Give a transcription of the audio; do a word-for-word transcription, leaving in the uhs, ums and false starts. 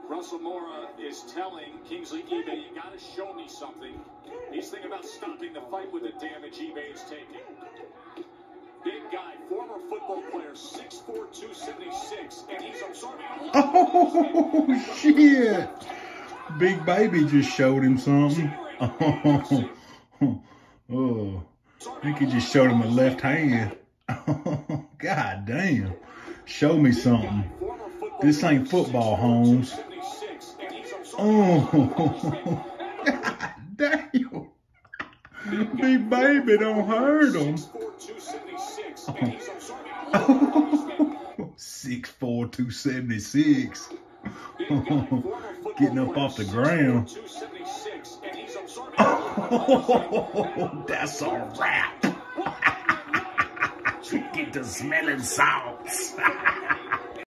Russell Mora is telling Kingsley eBay, you got to show me something. He's thinking about stopping the fight with the damage eBay is taking. Big guy, former football player, six four, two seventy-six, and he's absorbing. Oh, shit. Big Baby just showed him something. Oh, oh. I think he just showed him a left hand. Oh, God damn. Show me something. This ain't football, Holmes. Oh, God damn. Big Baby don't hurt him. Oh. six four, two seventy-six. Getting up off the ground. Oh, that's a wrap. Get the smelling salts.